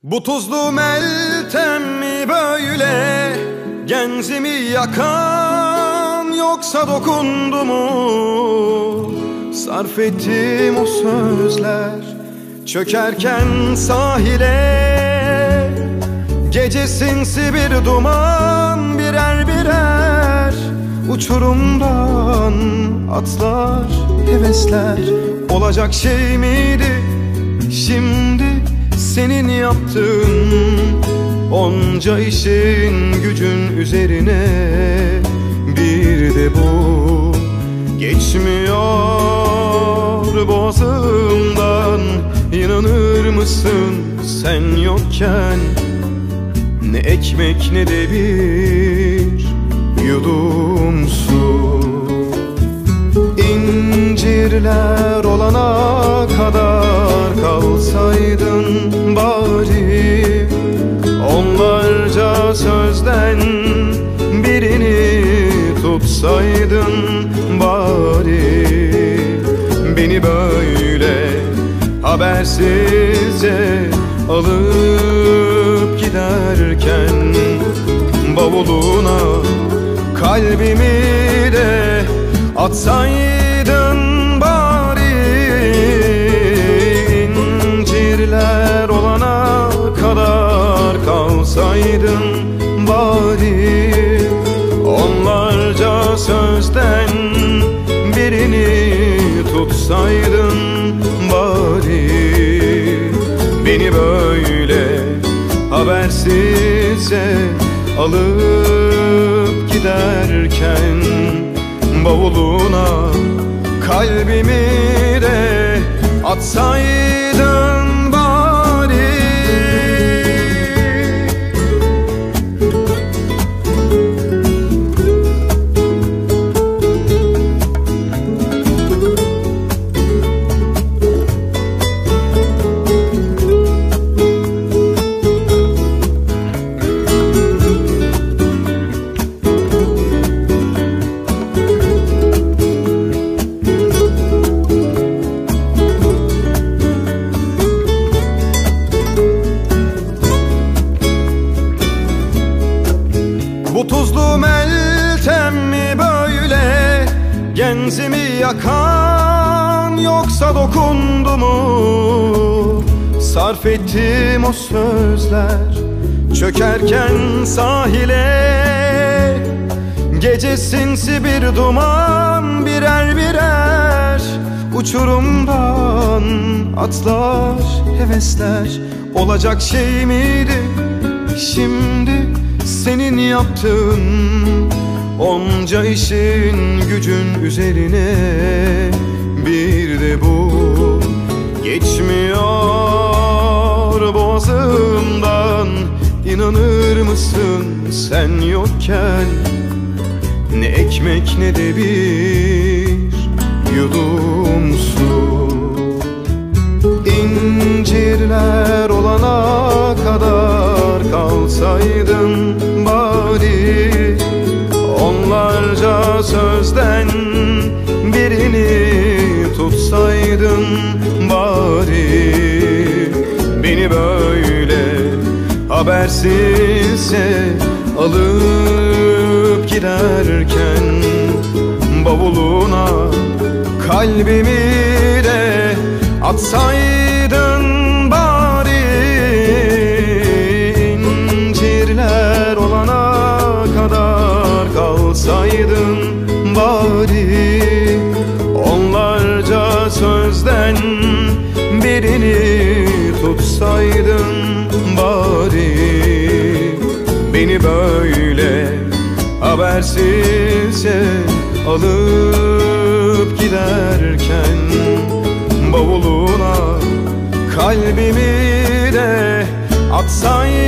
Bu tuzlu Meltem mi böyle genzimi yakan, yoksa dokundu mu sarf ettiğim o sözler çökerken sahile? Gece sinsi bir duman, birer birer uçurumdan atlar hevesler. Olacak şey miydi şimdi senin yaptığın onca işin gücün üzerine? Bir de bu geçmiyor boğazımdan. İnanır mısın sen yokken ne ekmek ne de bir yudum su. İncirler olana kadar kalsaydın bari, onlarca sözden birini tutsaydın bari. Beni böyle habersizce alıp giderken bavuluna kalbimi de atsaydın bari. İncirler olana kadar kalsaydın bari, onlarca sözden birini tutsaydın bari. Beni böyle habersizce alıp giderken bavuluna kalbimi de atsaydın bari. Bu tuzlu Meltem mi böyle genzimi yakan, yoksa dokundu mu sarf ettiğim o sözler çökerken sahile? Gece sinsi bir duman, birer birer uçurumdan atlar hevesler. Olacak şey miydi şimdi senin yaptığın onca işin gücün üzerine? Bir de bu geçmiyor boğazımdan. İnanır mısın sen yokken ne ekmek ne de bir yudum su. İncirler olana kadar kalsaydın bari, onlarca sözden birini tutsaydın bari. Beni böyle habersizce alıp giderken bavuluna kalbimi de atsaydın bari. İncirler olana kadar kalsaydın bari, onlarca sözden birini tutsaydın bari. Beni böyle habersizce alıp giderken bavuluna kalbimi de atsaydın